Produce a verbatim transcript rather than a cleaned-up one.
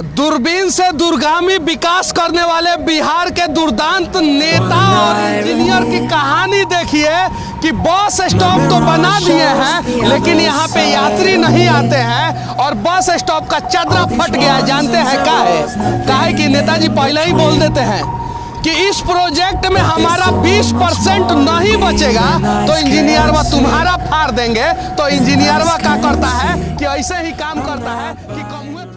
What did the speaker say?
दूरबीन से दूरगामी विकास करने वाले बिहार के दुर्दांत नेता और इंजीनियर की कहानी देखिए कि बस स्टॉप तो बना दिए हैं लेकिन यहाँ पे यात्री नहीं आते हैं और बस स्टॉप का चदरा फट गया। जानते हैं क्या है? क्या है कि नेताजी पहले ही बोल देते हैं कि इस प्रोजेक्ट में हमारा बीस परसेंट नहीं बचेगा तो इंजीनियरवा तुम्हारा फाड़ देंगे। तो इंजीनियरवा क्या करता है कि ऐसे ही काम करता है कि कमुए